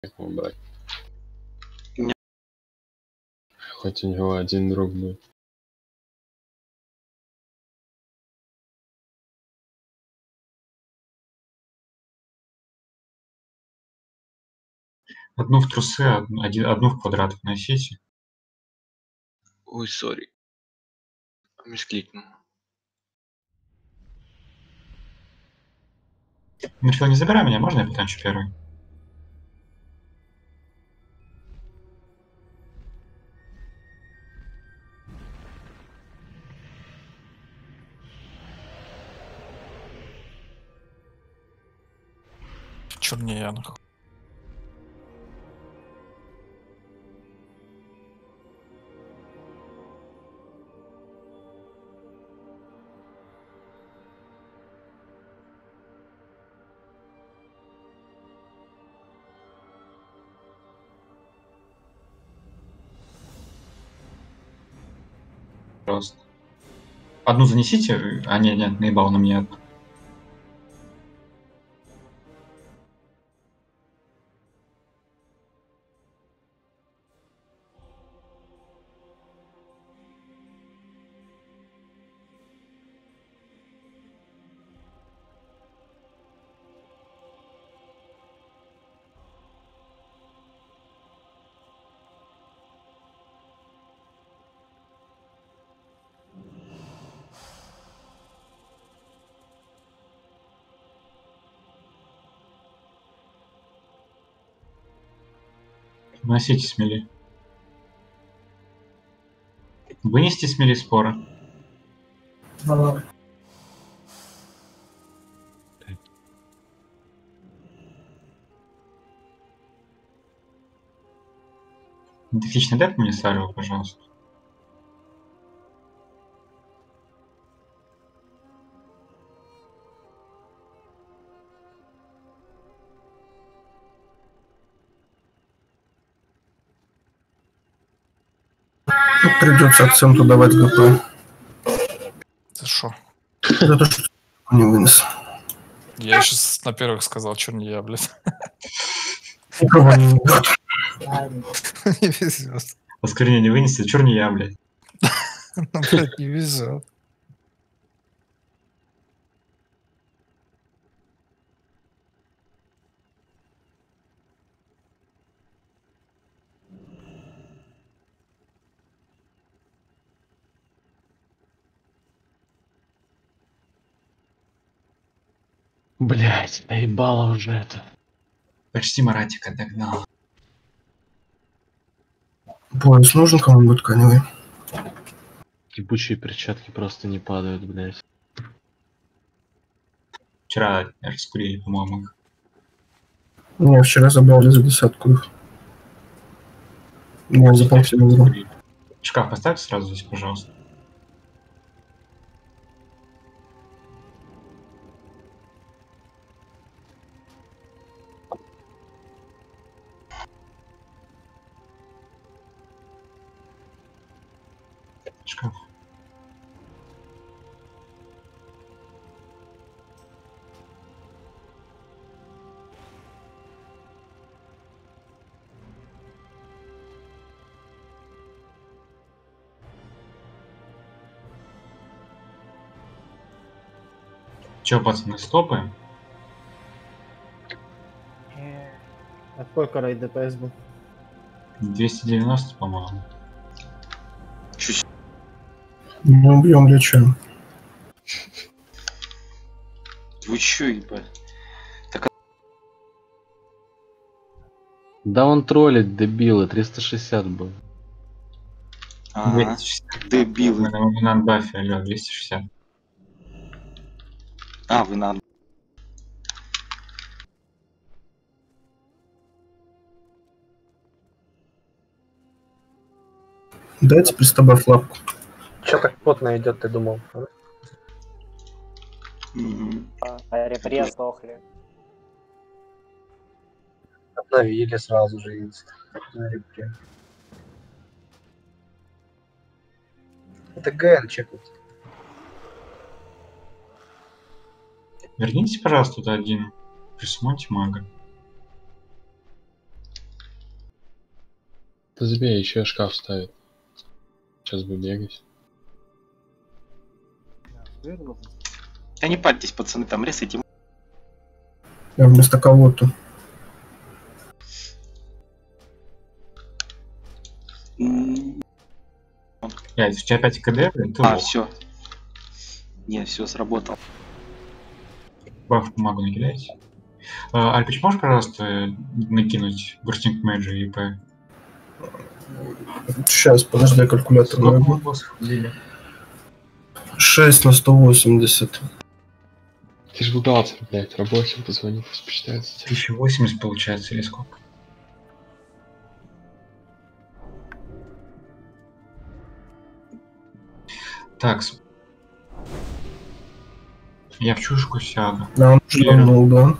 брать. Не. Хоть у него один друг был. Одну в трусы, одну в квадрат вносите. Ой, сори. Мискликнул. Мирфил, не забирай меня, можно я потанчу первый? Чернеянг. Пожалуйста. Одну занесите. А, нет, наебал на мне одну. Вносите смели. Вынести смели споры. Идентифичный деп мне Сарева, пожалуйста. Придется акценту давать ГП. Это шо? За то, что не вынес. Я сейчас на первых сказал, что не я, блядь. Никого не идет. Не везет. Осквернение вынести, чур не я, блядь. Ну, блядь, не везет. Блять, наебало уже это. Почти Маратика догнал. Пояс нужен кому-нибудь тканевый? Ебучие перчатки просто не падают, блять. Вчера раскурили, по-моему. Не, вчера забрали за десятку их. Не, за полкилограмма. Шкаф поставь сразу здесь, пожалуйста. Шкаф. Че, пацаны, стопаем? А сколько рейд ДПС был? 290, по-моему. Не убьем для чего? Вы чё, ебать? Да он троллит, дебилы, 360 был. Ага. 260. Дебилы. Мы на бафе, алло, 260. А, вы на... Дайте пристабав лапку. Че так плотно идет, ты думал? Мгм. А репресс сдохли. Обновили сразу же инст на репре. Это ГН чекать. Вернитесь, пожалуйста, туда один. Присмотрите мага. Да забей, еще шкаф ставит. Сейчас бы бегать. Да не парьтесь, пацаны, там рисуйте. Я вместо кого-то. Я, у тебя опять КД, блин, ты А, лох. все. Не, все сработал. Баф помогу накидать. Альпич, можешь, пожалуйста, накинуть бурстинг мэджи и п? Сейчас, подожди, калькулятор Сколько найду. мы боссов убили? 6 на 180. Ты ж бухгалтер, блядь, рабочим позвонит, пусть почитает за тебя. 1080 получается или сколько? Так. Я в чушку сяду. Да, он уже ливнул, да.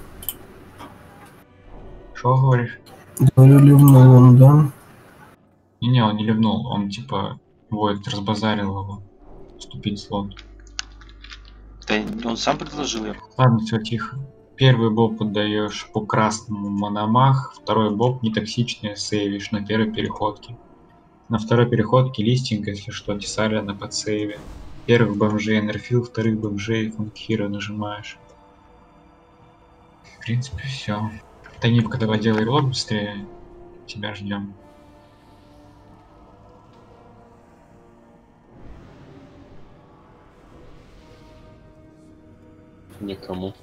Что говоришь? Говорю, ливнул он, да. Не, он не ливнул, он типа Войд разбазарил его. Вступить в слот. Да он сам предложил я. Ладно, все тихо. Первый боб отдаешь по красному мономах, второй боб нетоксичный сейвишь на первой переходке. На второй переходке листинг, если что, тесаря на подсейве. Первых бомжей энерфил, вторых бомжей функхира нажимаешь. В принципе, все. Танипка, давай делай лог быстрее. Тебя ждем. Никому.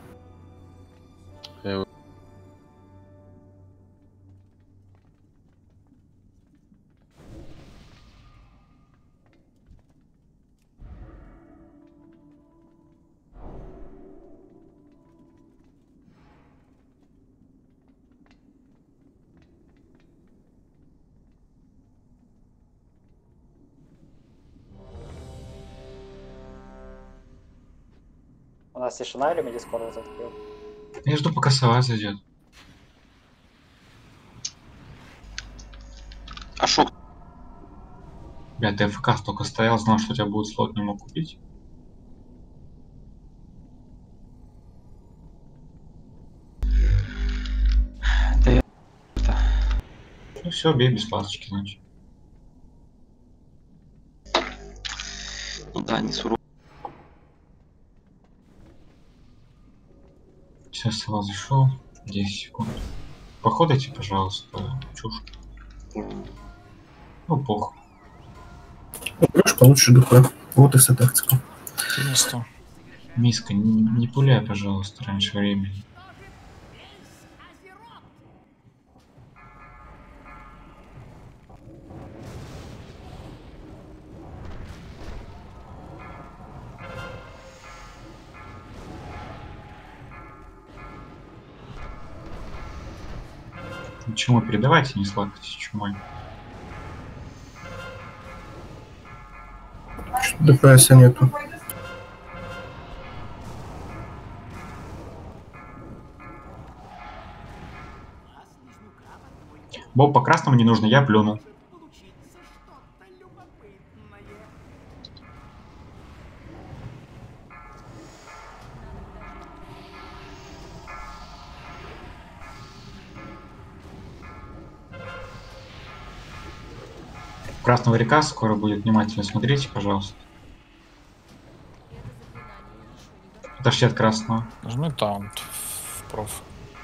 У нас тишина или Медискорд закрыл? Я жду, пока сова зайдет. А шок. Бля, ты АФК столько стоял, знал, что у тебя будет слот, не мог купить. Да я... Ну все, бей без пасочки, значит. Ну да, не суров. Сейчас сова зашел. 10 секунд. Походите, пожалуйста, чушь. Ну, похуй. Умрешь, получишь ДП. Вот и вся тактика. Кинесту. Миска, не пуляй, пожалуйста, раньше времени. Чему передавайте, не сладкость чумой. ДПС нету. Боб по красному не нужно, я плюнул. Красного река скоро будет, внимательно смотрите, пожалуйста. Отошли от красного. Нажми таунт в проф.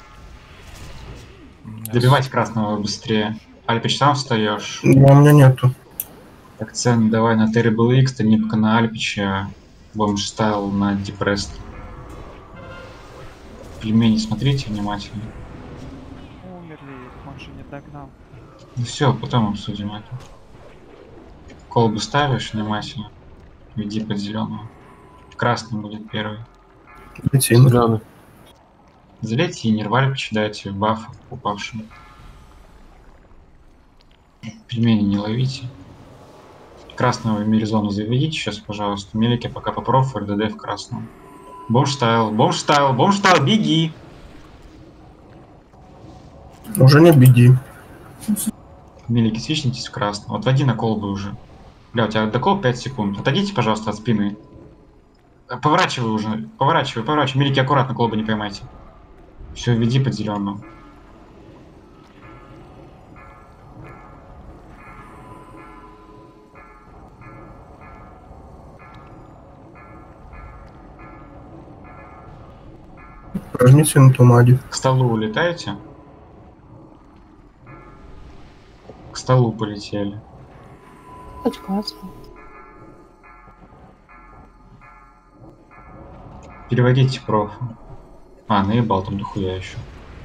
Добивать красного быстрее. Альпич, сам встаешь. Но у меня нету. Акцент давай на Terrible X, Танипка на Альпича, Бомж Стайл на Депресс. Пельмени смотрите внимательно. Умерли, он же не догнал. Ну все, потом обсудим это. Колбу ставишь внимательно. Веди под зеленого. Красный будет первый. Летим. Зелёный. Залейте и нервальпич, дайте баф упавшим. Пельмени не ловите. Красного в миризону заведите сейчас, пожалуйста. Мелики пока по профу, РДД в красном. Бомж Стайл, Бомж Стайл, Бомж Стайл, беги! Уже не беги. Мелики, свичнитесь в красном. Отводи на колбы уже. Бля, у тебя докол 5 секунд. Отойдите, пожалуйста, от спины. Поворачивай уже. Поворачивай, поворачивай. Мелики, аккуратно колбы не поймайте. Все, веди под зеленую. Прожмите на тумаде. К столу улетаете? К столу полетели. Хоть классно. Переводите профу. А, наебал там дохуя еще.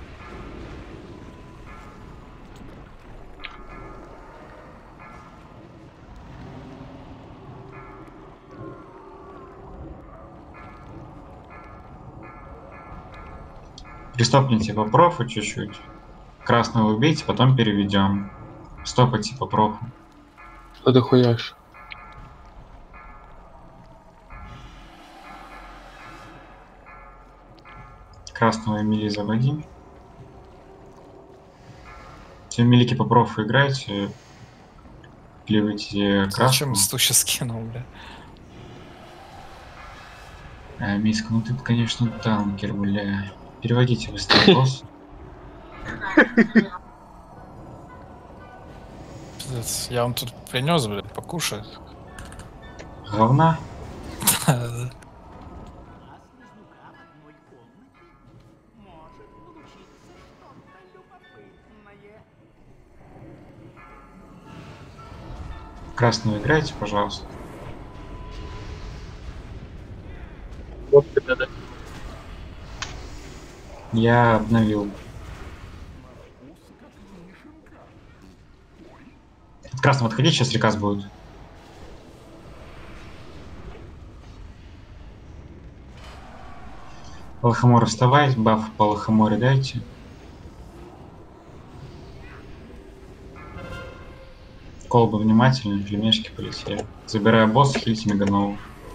Пристопните по профу чуть-чуть. Красного убейте, потом переведем. Стопайте по профу. Что ты хуяешь? Красного Эмили заводи. Все милики по профу играйте. Клевайте красного. Зачем стуча скинул, бля? Миска, ну ты, конечно, танкер, бля. Переводите быстрее босс. Пиздец, я вам тут принес, блядь, покушать. Говна. Красного играйте, пожалуйста. Вот тебе, да. Я обновил. От красного отходить, сейчас приказ будет. Лохомор вставай, баф по лохоморе дайте. Колбы внимательно, племешки полетели. Забираю босс, хильте меганову.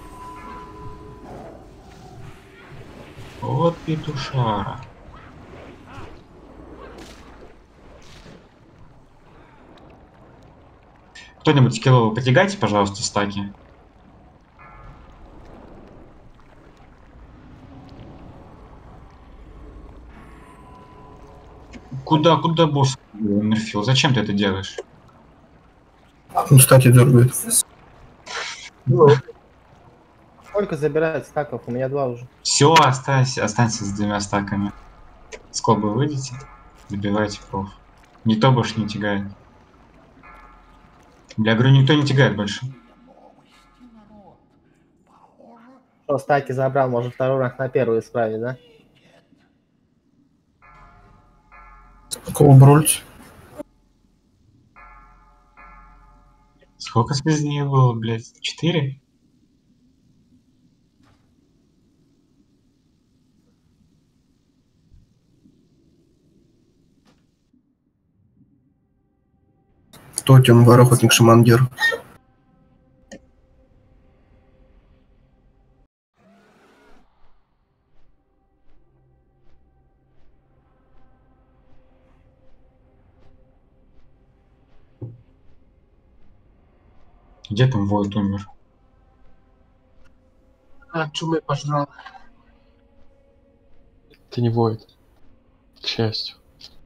Вот петушара. Кто-нибудь скиллово потягайте, пожалуйста, стаки. Куда босс нерфил? Зачем ты это делаешь? Он, кстати, дергает. Ну, сколько забирает стаков? У меня 2 уже. Все, останься с 2 стаками. С колбы выйдите, забивайте проф. Никто больше не тягает. Бля, говорю, никто не тягает больше. Что, стаки забрал, может второй ранг на первый исправить, да? Колброльте. Сколько слизней было, блядь? 4? Тотем, ворохотник, шамангер. Где там Войт умер? А, чумы пожрал. Ты не воет. К счастью.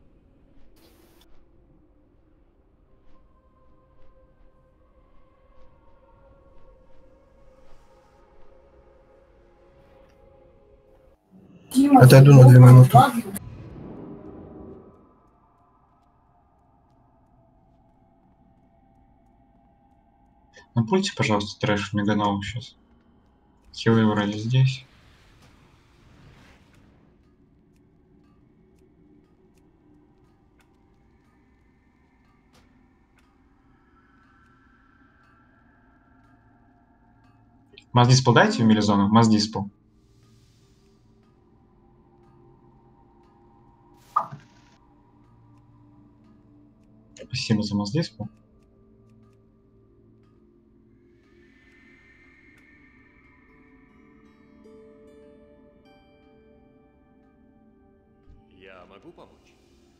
Отойду на 2 минуты. Напульте, пожалуйста, трэш меганову сейчас. Хилы вроде здесь. Маздиспл дайте в мелизону? Маздиспл. Спасибо за маздиспл. Я могу помочь?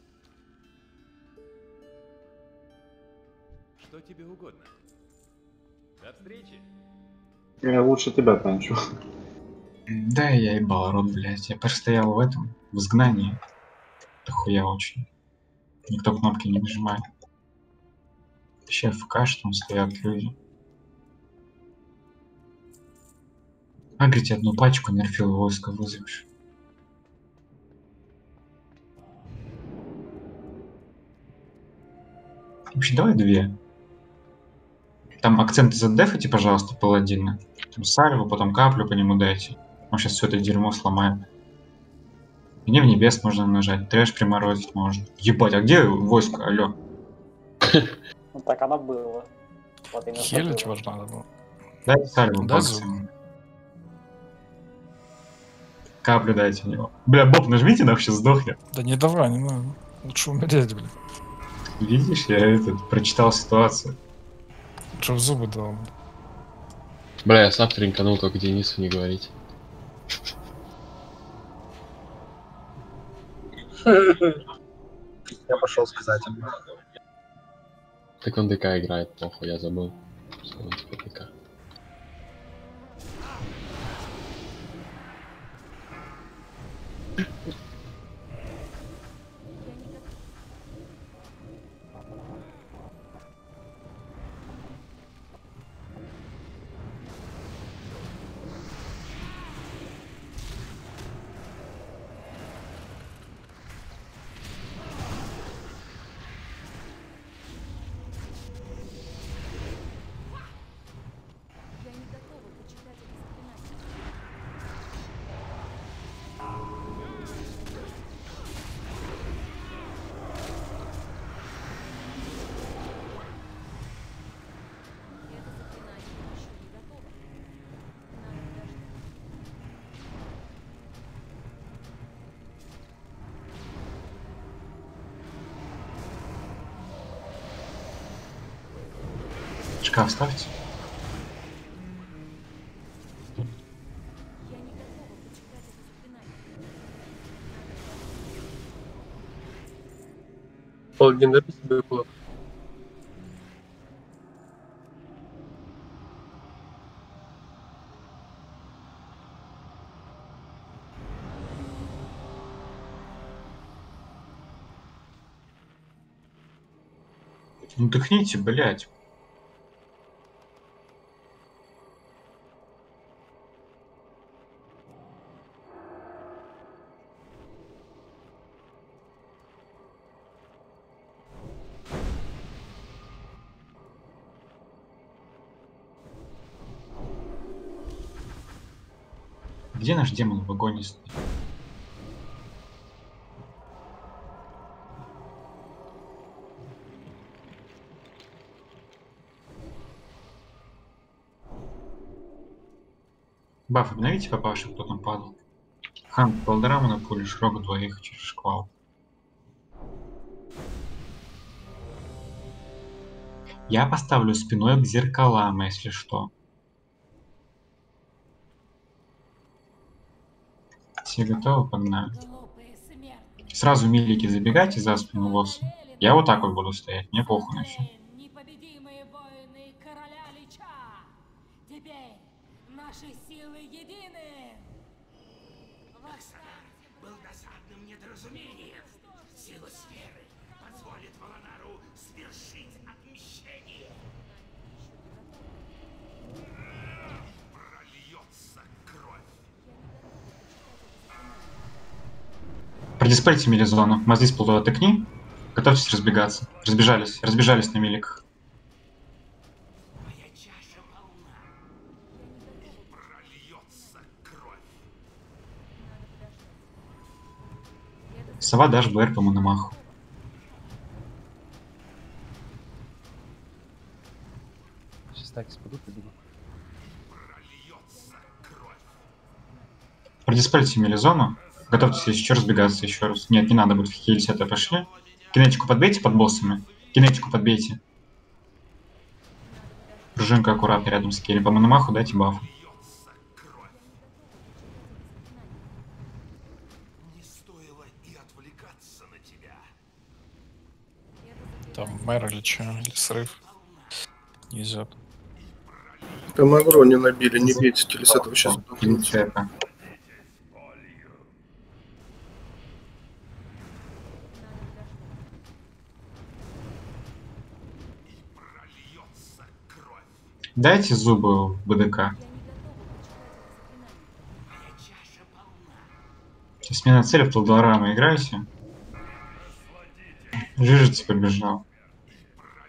Что тебе угодно? До встречи! Я лучше тебя танчу. Да, я ебал рот, блядь. Я простоял в этом, в изгнании. Дохуя очень. Никто кнопки не нажимает. Вообще ФК, что там стоят люди. Агрите одну пачку, нерфил войска вызовешь. Вообще, давай 2. Там акценты задефайте, пожалуйста, паладина. Там сальву, потом каплю по нему дайте. Он сейчас все это дерьмо сломает. Гнев небес можно нажать, трэш приморозить можно. Ебать, а где войско, алё? Ну так оно было. Вот именно Хелить было. важно надо было. Дайте сальву Дай максимум. Каплю дайте в него. Бля, Боб, нажмите, нахуй сдохнет. Да не давай, не надо. Лучше умереть, блин. Видишь, я прочитал ситуацию. Лучше в зубы дал. Бля, я сам тринканул, только Денису не говорить. Я пошел сказать ему. Так он ДК играет, похуй, я забыл. Что он типа ДК. Шкаф ставьте. Паладин, дай себе кулак. Ну дыхните, блять. Где наш демон в вагоне стоит? Баф, обновите попавших, кто там падал. Хан полдраму на пулю, Шрок двоих через шквал. Я поставлю спиной к зеркалам, если что. Все готовы? Погнали. Сразу милики забегайте за спину лоса. Я вот так вот буду стоять, мне похуй на все. Непобедимые воины короля Лича. Теперь наши силы едины. Был досадным недоразумением. Сила сферы позволит Волонару свершить отмщение. Прольется кровь. Продиспельте милизону. Мазис полдова тыкни. Готовьтесь разбегаться. Разбежались на миликах. Моя чаша полна. Прольется кровь. Сова дашь БР по мономаху. Сейчас так спадут и бегут. Прольется кровь. Продиспельте милизону. Готовьтесь еще разбегаться еще раз. Нет, не надо будет в хилить, это пошли. Кинетику подбейте под боссами. Кинетику подбейте. Пружинка аккуратно рядом с Керри. По мономаху дайте баф. Не стоило и отвлекаться на тебя. Там мэр или что, или срыв. Не везет. Там агро не набили, не бейте, телес этого сейчас. Киньте это. Дайте зубы в БДК. Смена цели в Талдорама играйте. Жижица побежал.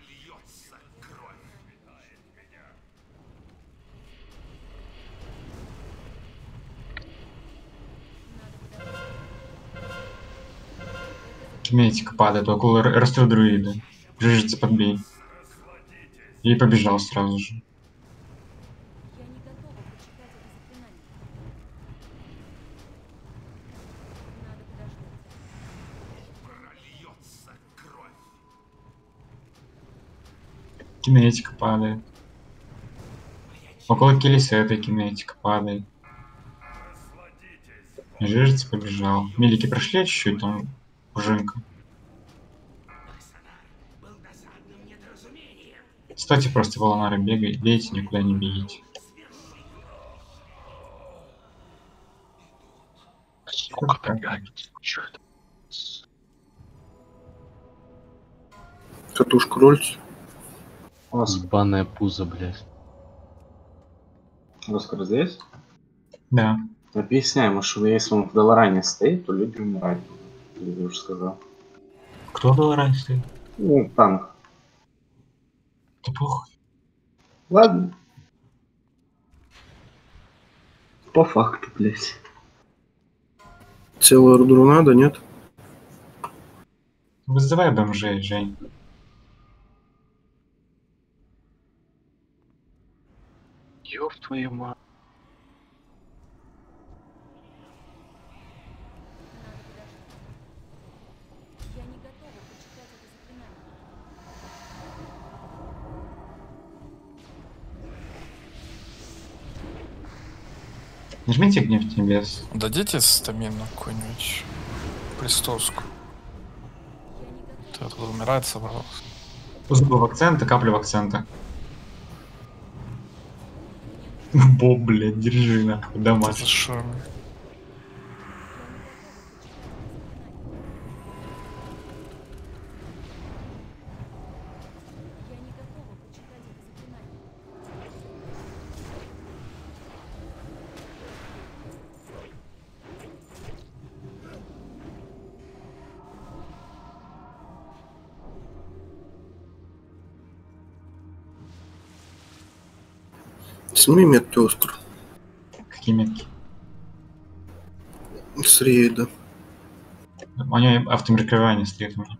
Кинетика падает около расстрел друида. Жижица, подбей. И побежал сразу же. Я не готова прочитать это заклинание. Надо подождать. Кинетика падает. Около Келесета кинетика падает. Жижица побежал. Милики прошли чуть-чуть, там пружинка. Стойте просто волонары, бейте, никуда не бегите. Катушку рольте. Ебаное пузо, блядь. Оскар здесь? Да. Объясняем, что если он в Долоране стоит, то люди умирают. Я уже сказал. Кто был раньше стоит? Ну, танк. Да похуй. Ладно. По факту, блядь. Целую ордуру надо, нет? Вызывай бомжей, Жень. Ёб твою мать. Я не готова прочитать это заклинание. Нажмите гнев небес. Дадите стамину какую-нибудь престоску. Ты тут умирать собрался. Зубы в акценты, капли в акценты. Боб, блядь, держи нахуй, дома. Это шо? Я не готова прочитать это заклинание. Сними метки, Оскар. Какие метки? С рейда. У него автомеркрывание стоит у меня.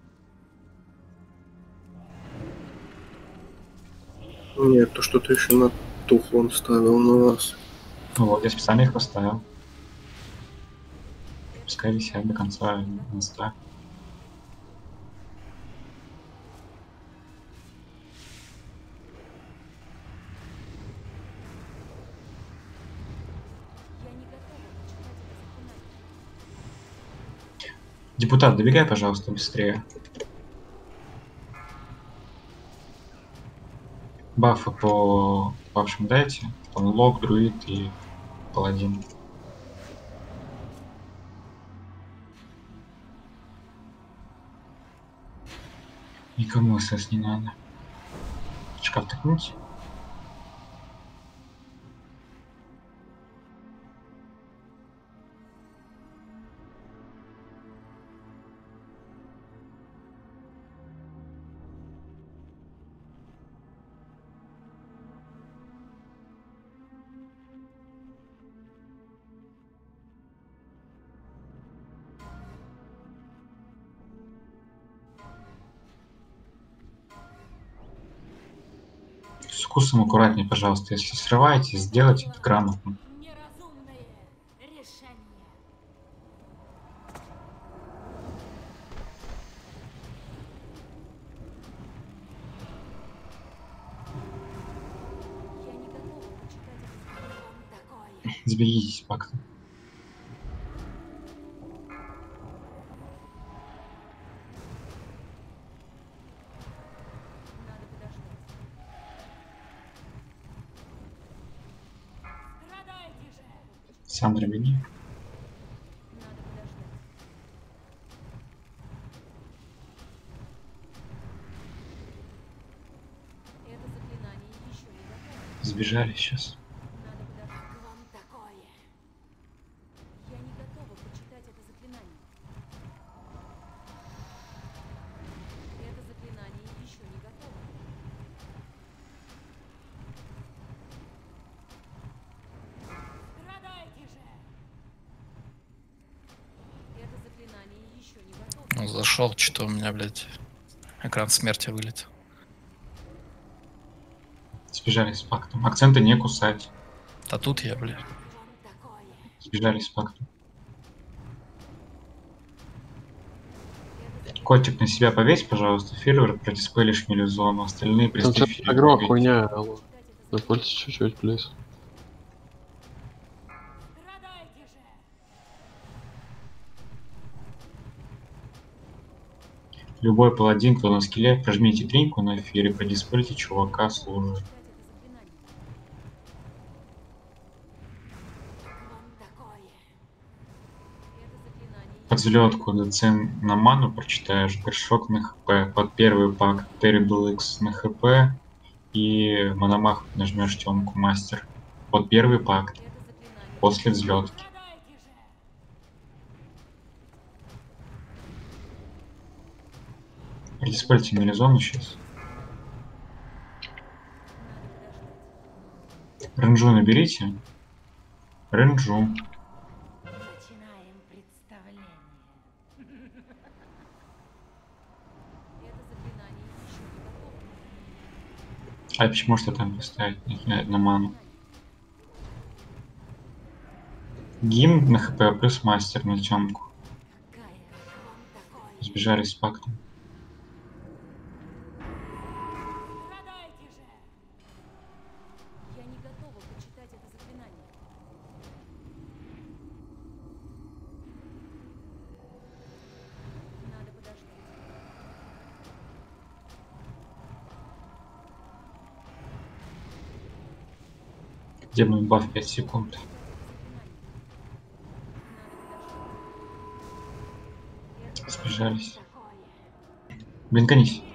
Нет, то что-то еще на тухло он ставил на вас. Ну вот, я специально их поставил. Пускай висят до конца инста. Я не готова прочитать это заклинание. Депутат, добегай, пожалуйста, быстрее. Бафы по павшим дайте. Там лог, друид и паладин. Никому СС не надо. Шкаф такнуть. С вкусом аккуратнее, пожалуйста. Если срываете, сделайте это грамотно. Неразумное решение. Я не готова прочитать это заклинание. Такое. Сберегитесь, факты. Надо подождать. Страдайте же! Сандра, беги. Надо подождать. Это заклинание еще не готово. Сбежали сейчас. Надо подождать. К вам такое. Я не готова прочитать это заклинание. Это заклинание еще не готово. Страдайте же! Это заклинание еще не готово. Зашел, что-то у меня, блядь, экран смерти вылетел. Сбежали с пактом. Акценты не кусать. Да тут я, блядь. Сбежали с пактом. Котик на себя повесь, пожалуйста. Филвер продиспелишь мелизону. Остальные Там приставь. что-то агро, хуйня, алло. Напольте чуть-чуть, плиз. Любой паладин, кто на скилле, прожмите триньку на эфире, продиспельте чувака служит. Под взлетку ДЦ на ману прочитаешь, горшок на хп, под первый пак Terrible X на хп и мономах нажмешь темку мастер. Под первый пак, после взлетки. Продиспельте мелизону сейчас. Ренджу наберите. Ренджу. А почему что там поставить на ману? Гимн на хп плюс мастер на темку. Сбежали с пактом. Где мой баф 5 секунд? Сбежались. Блинканись.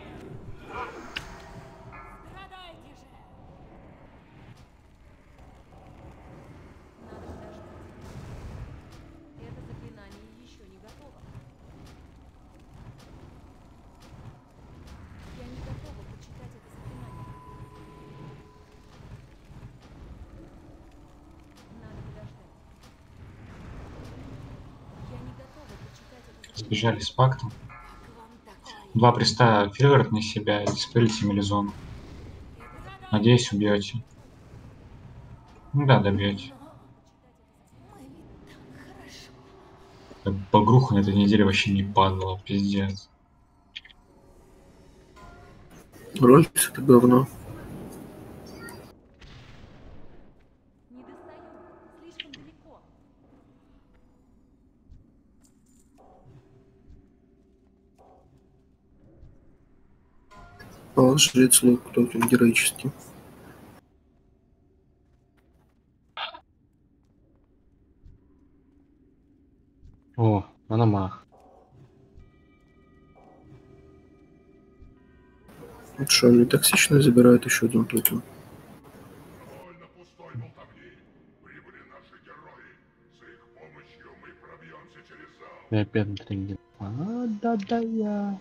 Сбежали с пактом. 2 приста Филверт на себя и диспелите мелизону. Надеюсь, убьете. Ну да, добьете. Багруха на этой неделе вообще не падала, пиздец. Роль это говно. А жрец лук кто-то героический. О, мономах. Вот что, они токсично забирают еще один токен. Я опять на тренинге. Да я.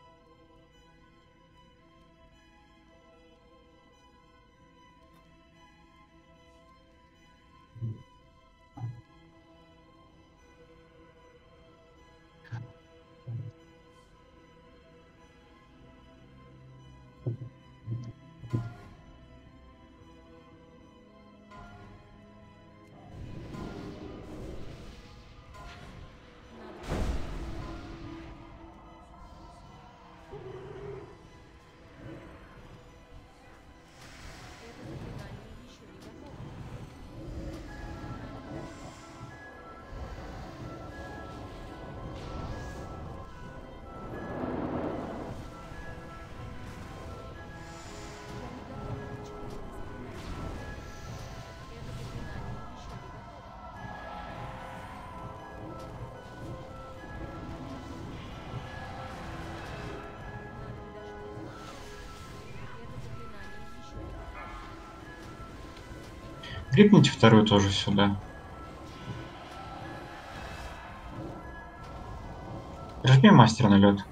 Кликните вторую тоже сюда. Прожми мастера на лед.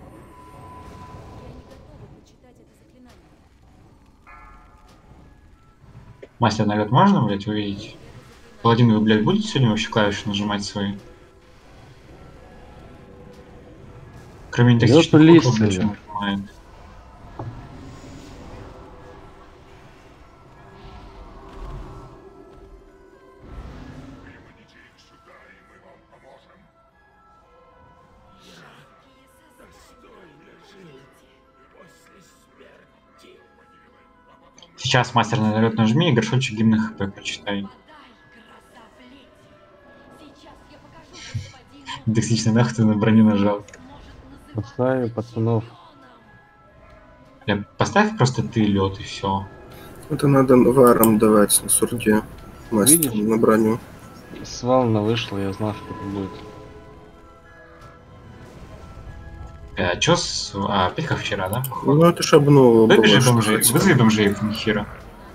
Мастер на лед можно, блять, увидеть? Паладин, вы, блядь, будете сегодня вообще клавиши нажимать свои? Кроме нетоксичных кукол ничего не нажимает. Сейчас мастер на налет нажми и горшочек гимна ХП прочитай. Токсичный нахуй ты на броню нажал. Поставим пацанов. Поставь просто ты лед и все. Это надо варом давать на сурде. Мастер на броню. Свална вышла, я знал, что это будет. А чё с... опять как вчера, да? Ну это ж обнова была. Вызови бомжей Фунхира.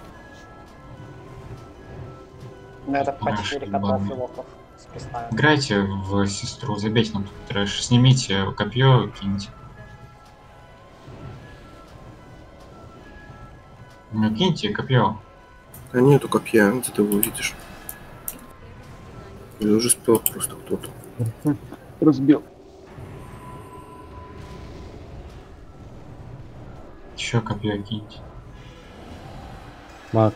Ну это по 4 котов и локов с приставом. Играйте в сестру, забейте нам тут трэш. Снимите копье, киньте. Ну киньте копье. А нету копья, где ты его видишь? Или уже спел просто кто-то. Разбил. Еще копье киньте. Маг.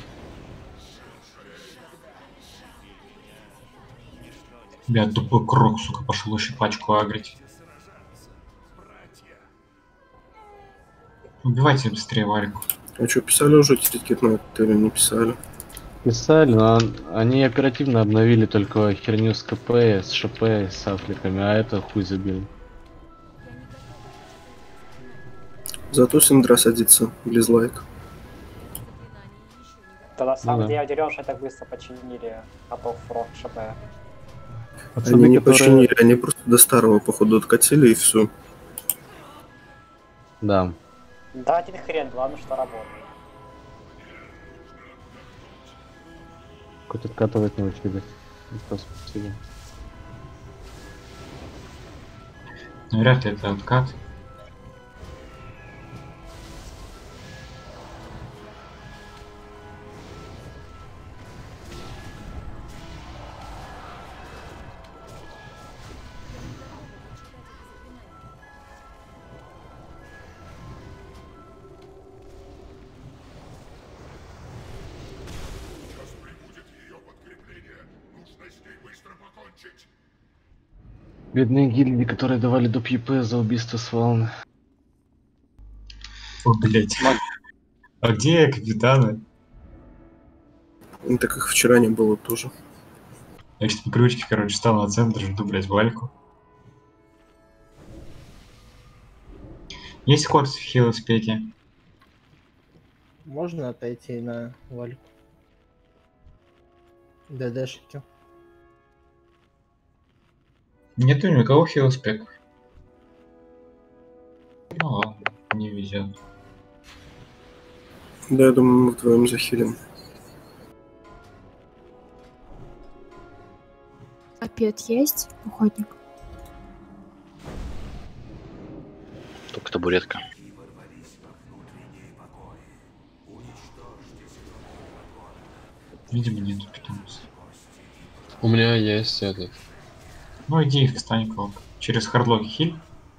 Бля, тупой крок, сука, пошел еще пачку агрить. Убивайте быстрее Варику. А что, писали уже тикет-найт или не писали? Писали, но они оперативно обновили только херню с КП, с ШП, с афликами, а это хуй забил. Зато Синдра садится, без лайк. Тогда сам деле дерёж так быстро починили котов рок ШП. Они не починили, они просто до старого походу откатили и все. Да. Да, один хрен, главное, что работает. Хоть откатывать научились. Спасибо. Ну, вряд ли это откат. Бедные гильдии, которые давали доп ЕП за убийство Свалны. О, блять. А где капитаны? Ну, так их вчера не было тоже. Я сейчас по привычке, короче, встал на центр, жду, блять, Вальку. Есть корс в хил спеки? Можно отойти на Вальку? ДДшки. Нету никого хил спек. Ну ладно, не везет. Да, я думаю, мы вдвоем захилим. Опять есть охотник? Только табуретка. Видимо, нету питомца. У меня есть этот. Ну иди, встань, Клоп. Через хардлок хиль.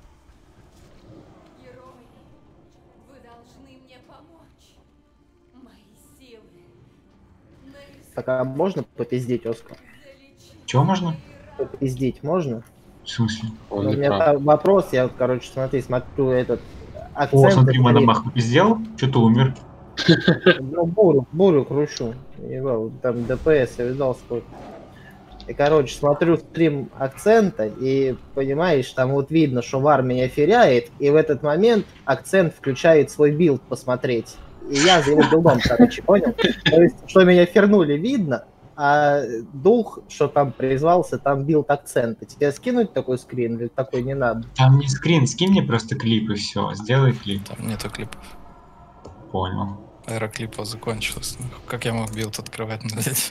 Вы должны мне помочь. Мои силы. Так, а можно попиздеть, Оскар? Чего можно? Попиздить можно? В смысле? У меня там вопрос, я, короче, смотрю этот акцент. О, смотри, Мономах попиздел, что-то умер. Ну, бурю кручу. Ебал, там ДПС, я видал сколько. И, короче, смотрю стрим акцента, и, понимаешь, там вот видно, что вар меня феряет, и в этот момент акцент включает свой билд посмотреть. И я за его билдом, короче, понял? То есть, что меня фернули, видно, а дух, что там призвался, там билд акцента. Тебе скинуть такой скрин или такой не надо? Там не скрин, скинь мне просто клип и все, сделай клип. Там нету клипов. Понял. Эра клипа закончилась. Как я мог билд открывать, блядь?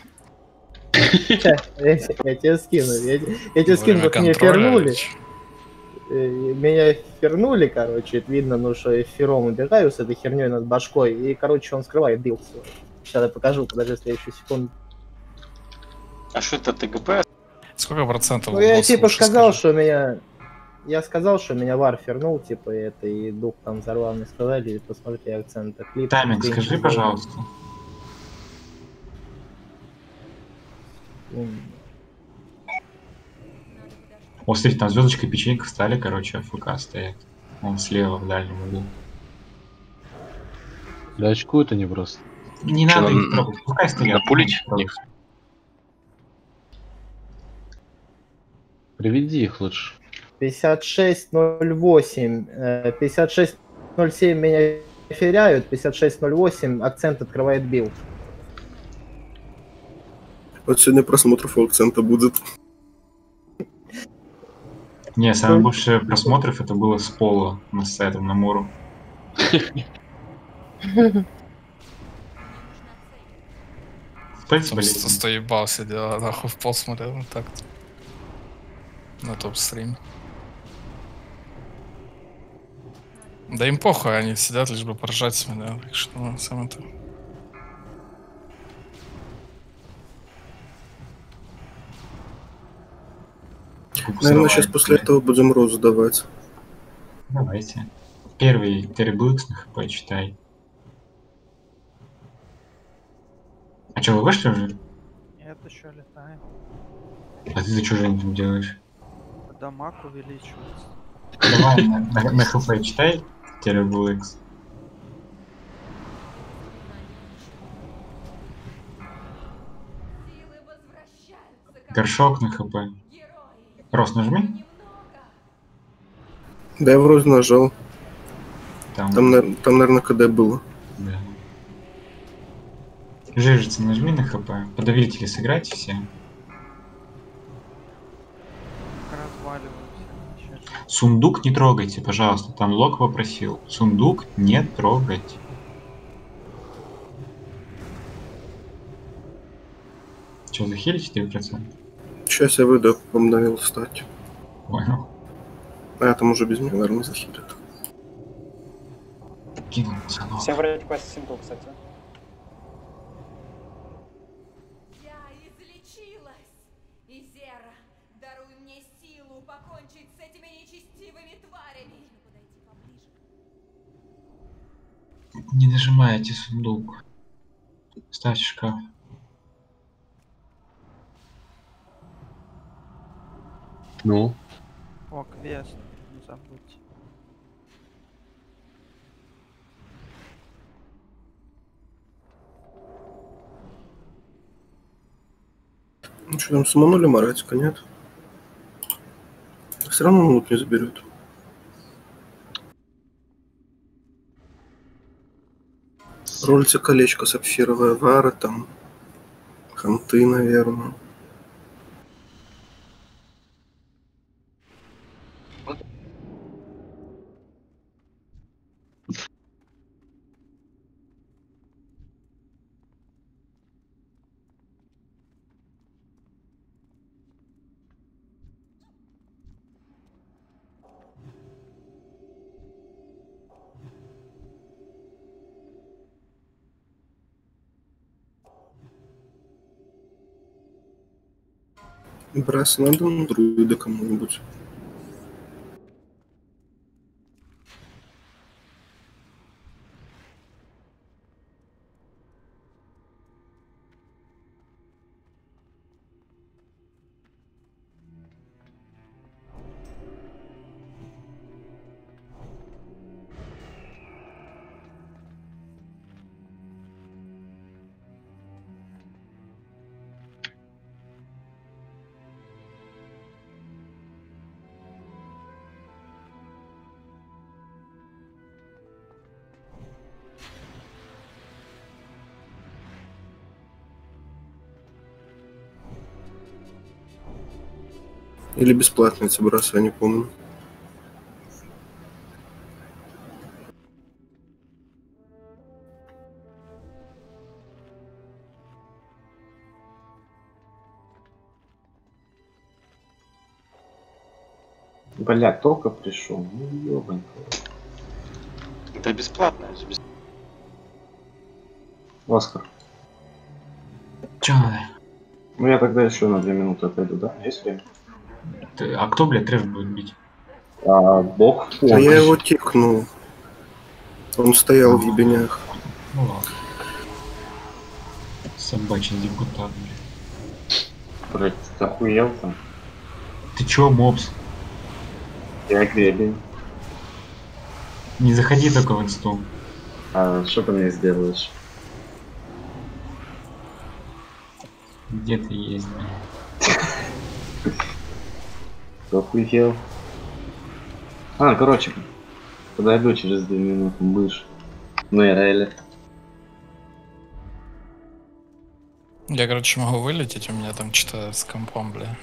Я тебе скину. Я тебе скину, как меня фернули. Меня фернули, короче, это видно, ну что я фером убегаю с этой херней над башкой, и, короче, он скрывает билд свой. Сейчас я покажу, подожди следующую секунду. А что это ТГП? Сколько процентов? Ну я типа сказал, что меня Я сказал, что меня вар вернул, типа, это, и дух там взорвал, мне сказали, посмотрите акценты. Клип, Тайминг скажи, пожалуйста. О, смотри, там звездочка и печенька встали, короче, АФК стоят. Он слева в дальнем углу. Да очкуют они просто. Не Чё, надо нам их трогать, пускай стоят. напулить не их? Приведи их лучше. 56.08, 56.07 меня эфиряют, 56.08 акцент открывает билд. Вот сегодня просмотров у акцента будет. Не, самое больше просмотров это было с пола на сайтом на Муру. Просто стоебал, сидел, нахуй в пол смотрел, вот так. На топ-стрим. Да им похуй, они сидят лишь бы поржать с меня, так что ну, самое-то. Наверное, сейчас после этого будем роз сдавать. Давайте. Первый Террибликс на хп читай. А что, вы вышли уже? Нет, еще летаем. А ты что же там делаешь? Дамаг увеличивается. Давай на хп читай Террибликс. Горшок на хп. Рос, нажми. Да, я вроде нажал. Там, наверное, КД было. Да. Жижица нажми на хп. Подавители сыграйте все. Разваливаемся. Сундук не трогайте, пожалуйста. Там Лок попросил. Сундук не трогать. Че, захилить 4%? Сейчас я выйду, обновил стать. Понял. А там уже без меня, наверное, захилят. Кинул пацанов. Все вроде классе синту, кстати. Я излечилась! Изера, даруй мне силу покончить с этими нечестивыми тварями! Подойти поближе. Не нажимайте сундук. Ставьте шкаф. Ну? О, квест, не забудьте. Ну что, там саманули Маратика, нет? Все равно минут не заберет. Ролится колечко сапфировое, вара там. Ханты, наверное. Брать надо на друида кому-нибудь. Или бесплатно эти брасы, я не помню. Бля, только пришел. Ну ёбанько. Это бесплатно. Оскар. Чё надо? Ну я тогда еще на 2 минуты отойду, да? Есть время? А кто, блядь, трэш будет бить? Бог в А я помощь. его тикнул. Он стоял в ебенях. Ну ладно. Собачий депутат, блин. Блять, ты охуел там? Ты чё, мопс? Я гребень. Не заходи только в инсту. А что ты мне сделаешь? Где ты есть, блин? Ты охуел? Короче, подойду через 2 минуты, будешь. Ну и реально. Я, короче, могу вылететь, у меня там что-то с компом, бля.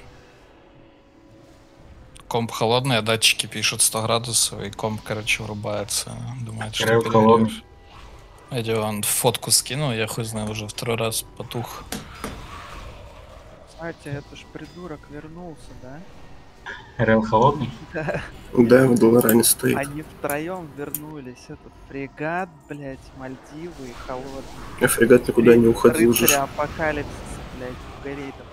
Комп холодный, а датчики пишут 100 градусов, и комп, короче, врубается. Думает, что Реал перегрев. холодный. Я он фотку скинул, я хуй знаю, уже 2-й раз потух. Кстати, это ж придурок вернулся, да? РЛ холодный? Да. Да, в Долларане стоит. Они втроем вернулись. Этот фрегат, блять, Мальдивы и холодный. А фрегат никуда не уходил же. Рыцаря апокалипсиса, блять, в горе там.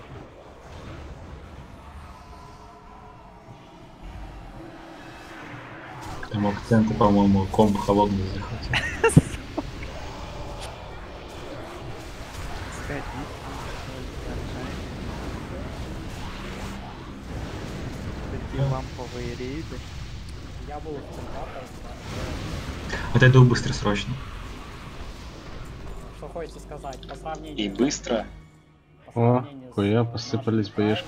Там акценты, по-моему, комп холодный захотел. Такие ламповые рейды. Я был в центре. Отойду быстро, срочно. Что хочется сказать? По сравнению... И быстро. О, хуя, посыпались боешки.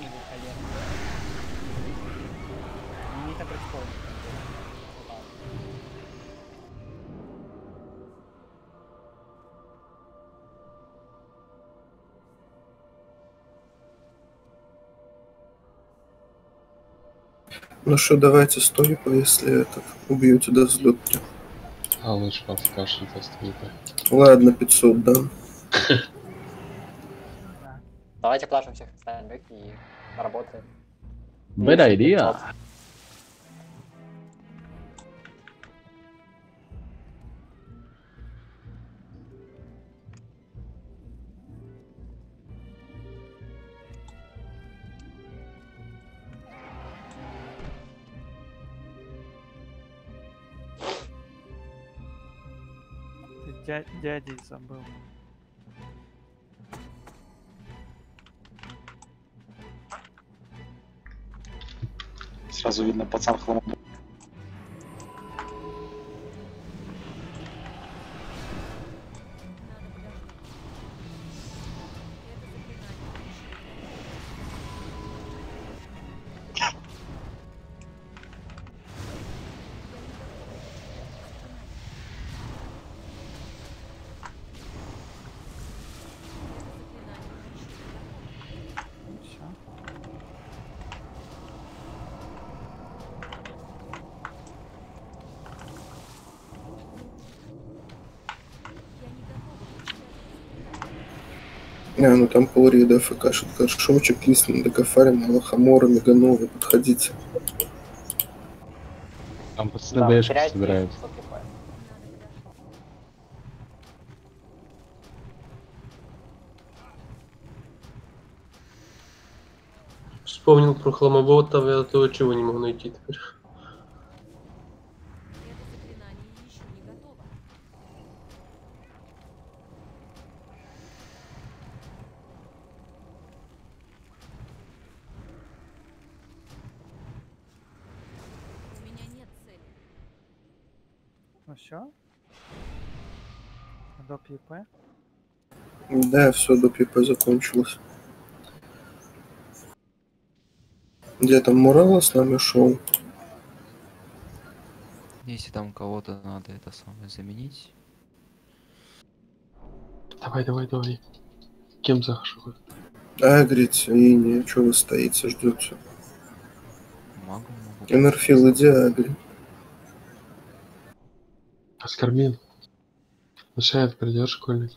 Не так прикольно. Ну что, давайте столипа, если этот убьете до взлета. А лучше подскажешь, это столипа. Ладно, 500 дам. Давайте плашем всех остальных и поработаем. Bad idea. Ты дядей забыл. Сразу видно, пацан хламобол. Ну там полреда АФК-шит, горшочек, листный, докофарин, лохомора, мегановый, подходите. Там пацаны боешки собирают. Вспомнил про хламобота, я того чего не могу найти теперь. Ну все? До ПП? Да, все, до ПП закончилось. Где там Мурала с нами шел? Если там кого-то надо это самое заменить. Давай. Кем захожу? Агрить и не, что вы стоите, ждете? Могу. Энерфил, иди агри. Аскармин. Мешает, придет школьник.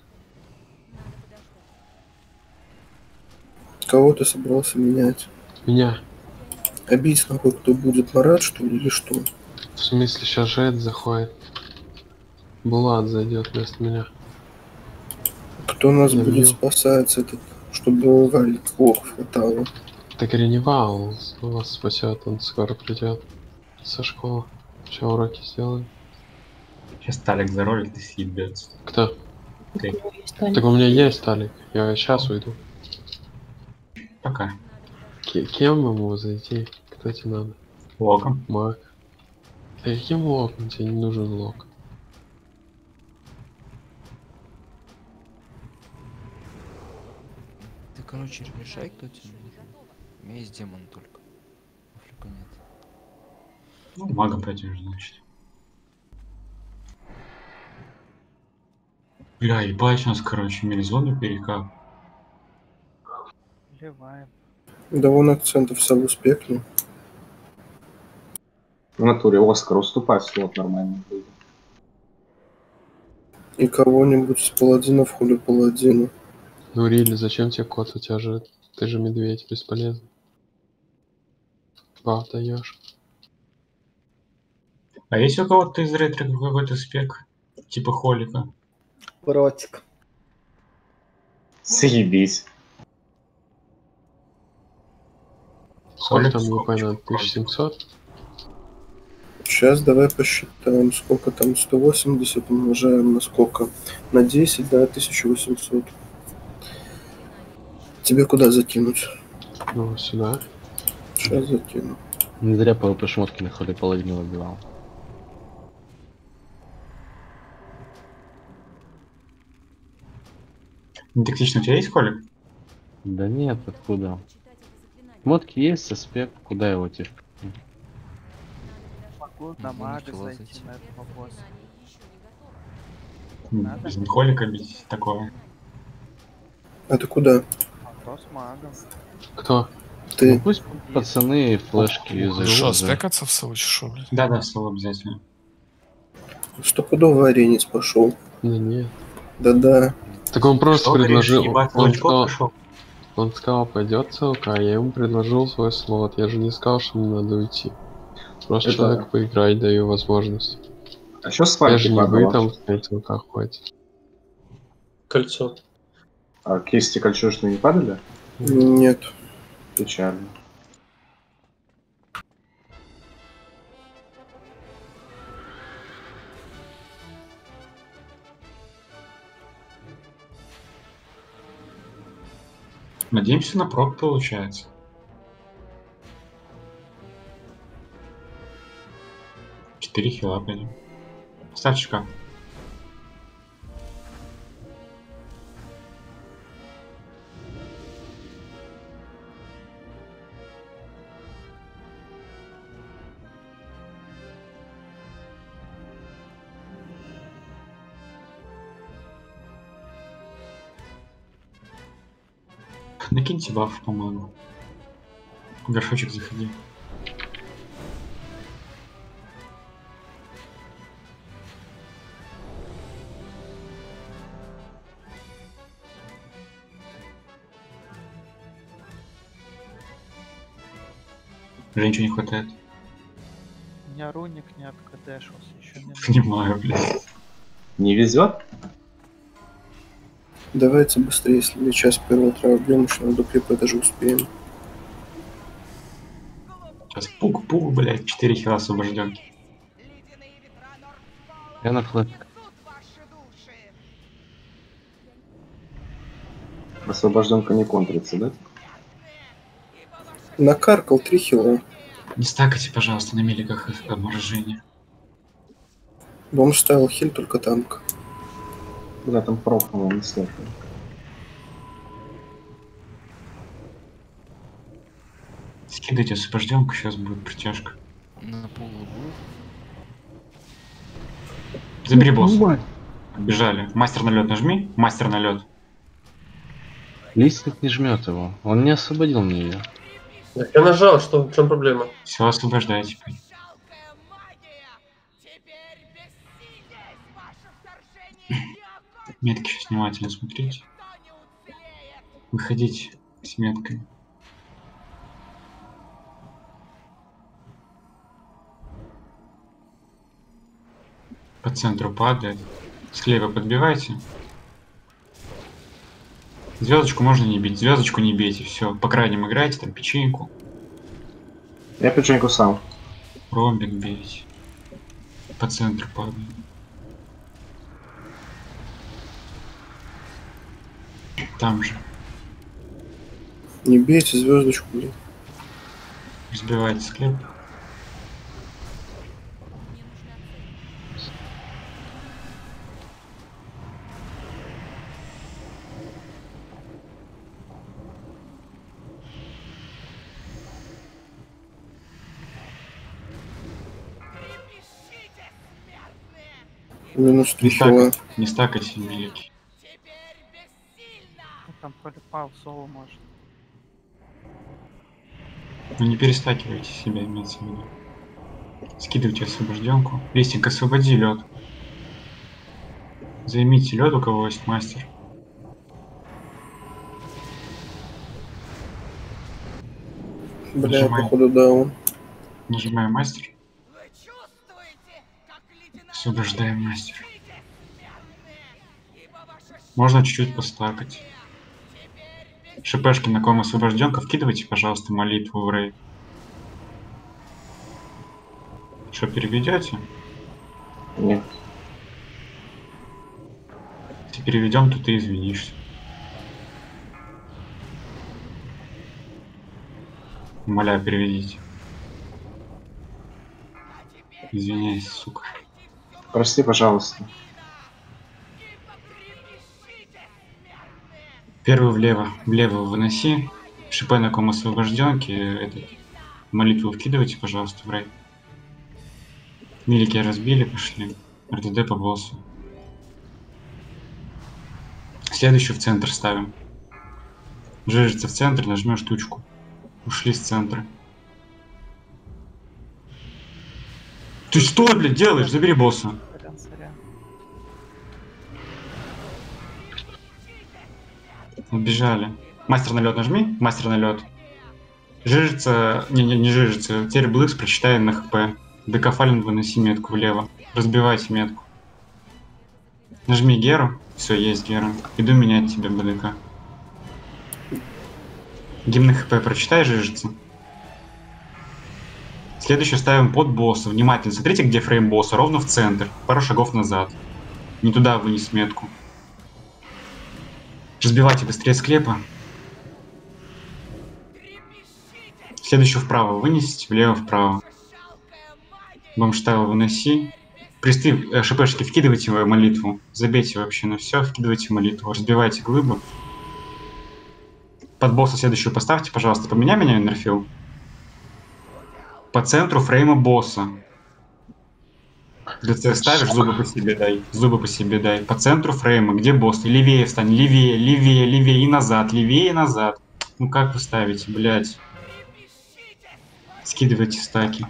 Кого ты собрался менять? Меня. Объясни, нахуй, кто будет, Марат, что ли, или что? В смысле, сейчас Жет заходит. Булат зайдет вместо меня. Кто нас Я будет видел. спасать, этот, чтобы валить плохо хватало? Так Реневал вас спасет, он скоро придет. со школы. Сейчас уроки сделаем. Сейчас Талик заролит и съебется. Кто? Ты. Так у меня есть Талик. Я сейчас уйду. Пока. Кем ему зайти? Кто тебе надо? Локом. Маг. Да каким локом? Тебе не нужен лок. Ты, короче, решай, кто тебе нужен. У меня есть демон только. Африка нет. Ну, магом пойдешь, значит. Бля, ебать, у нас, короче, милизону перекап. Вливаем. Да вон акцентов Савус пекнул. В натуре Оскар уступать слот нормально будет. И кого-нибудь с паладинов хули паладина. Ну Рили, зачем тебе кот? У тебя же... Ты же медведь, бесполезно. Баф даешь. А есть у кого-то из ретро какой-то спек? Типа холика? Протик. Съебись. Сколько там, не понял, 1700? Сейчас давай посчитаем, сколько там 180 умножаем на сколько? На 10, да, 1800. Тебе куда закинуть? Ну, сюда. Сейчас закину. Не зря ПВП шмотки на холе половину выбивал. Не тактично, у тебя есть холик? Да нет, откуда? Шмотки есть, со спек, куда его теперь? Могу на мага зайти на этого босса. Без холика бить такого. А ты куда? Вопрос магом. Кто? Ты. Ну, пусть пацаны флешки юзают. Что, спекаться в ссылочку, что ли? Да, слово обязательно. Стопудово аренец пошел. Да нет. Да-да. Так он просто Что, предложил... ебать, Он лучком сказал, пошел. он сказал, пойдет ссылка, а я ему предложил свой слот. Я же не сказал, что мне надо уйти. Просто Это- человеку поиграть даю возможность. А что с Я вами же не вы там встретил, как ходите. Кольцо. А кисти кольчужные не падали? Нет. Печально. Надеемся на прок получается. Четыре хила пойдем. Ставь шкаф. Накиньте баф, по-моему. Горшочек заходи. Женщине не хватает. У меня руник не откадешился еще не. Понимаю, блядь. Не везет? Давайте быстрее, если не час первого проблем, что до клипа даже успеем. Сейчас пук-пук, блядь, 4 хила освобожденки. Я на флэп. Освобожденка не контрится, да? Накаркал 3 хила. Не стакайте, пожалуйста, на меликах их обморожения. Бомж ставил хиль, только танк. Куда там прохнул, не слышал. Скидайте освобожденку, сейчас будет притяжка. На полу будет. Забери босса. Бежали. Мастер на лед нажми. Мастер на лед. Листник не жмет его. Он не освободил мне ее. Так я нажал, что в чем проблема? Все, освобождайте. Метки сейчас внимательно смотрите. Выходите с метками. По центру падает. Слева подбивайте. Звездочку можно не бить. Звездочку не бейте. Все. По крайним играйте, там печеньку. Я печеньку сам. Ромбик бейте. По центру падает. Там же. Не бейте звездочку, блин. Разбивайте склеп. Минус 3 хила. Не стакайте великий. Там пролипал соло может. Ну не перестакивайте себя, имеется в виду. Скидывайте освобожденку. Листик, освободи лед. Займите лед, у кого есть мастер. Бля, Нажимай. походу даун. Нажимаем мастер. Освобождаем мастер. Можно чуть-чуть постакать. ШПшки на ком освобожденка вкидывайте, пожалуйста, молитву в рейд. Что, переведете? Нет. Если переведем, то ты извинишься. Умоляю, переведите. Извиняйся, сука. Прости, пожалуйста. Первый влево выноси. ШП на ком освобожденки. Этот, молитву вкидывайте, пожалуйста, в рейд. Милики разбили, пошли. РДД по боссу. Следующую в центр ставим. Жижится в центр, нажмешь тучку. Ушли с центра. Ты что, блядь, делаешь? Забери босса. Убежали. Мастер на лед нажми. Мастер на лед. Жижится. Не жижится. Теперь Блэкс прочитай на хп. Декафален выноси метку влево. Разбивайте метку. Нажми Геру. Все, есть Гера. Иду менять тебе БДК. Гимн хп прочитай, жижится. Следующее ставим под босса. Внимательно. Смотрите, где фрейм босса. Ровно в центр. Пару шагов назад. Не туда вынес метку. Разбивайте быстрее склепа. Следующую вправо вынесите, влево вправо. Бомштайл выноси. Присты, ШПшки, вкидывайте в молитву. Забейте вообще на все, вкидывайте в молитву. Разбивайте глыбу. Под босса следующую поставьте, пожалуйста. Поменяй меня, Энерфил. По центру фрейма босса. ДЦ ставишь, зубы по себе дай. Зубы по себе дай. По центру фрейма. Где босс? Левее встань. Левее, левее, левее и назад. Левее и назад. Ну как вы ставите, блядь? Скидывайте стаки.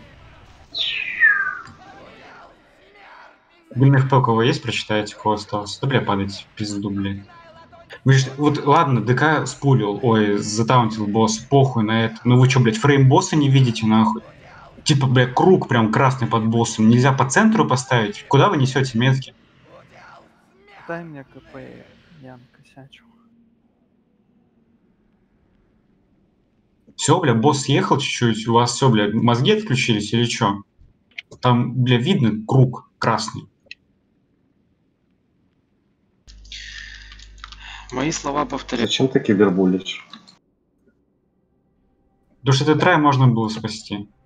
Гульных у кого есть, прочитайте, у кого остался. Да, бля, падайте, пизду, блядь. Вот ладно, ДК спулил, ой, затаунтил босс, похуй на это. Ну вы чё, блядь, фрейм босса не видите, нахуй? Типа, блядь, круг прям красный под боссом. Нельзя по центру поставить? Куда вы несете метки? Дай мне КП, я накосячу. Все, бля, босс съехал чуть-чуть, у вас все, бля, мозги отключились или чё? Там, бля, видно круг красный. Мои слова повторяю. Зачем ты кибербулишь? Потому что этот рай можно было спасти.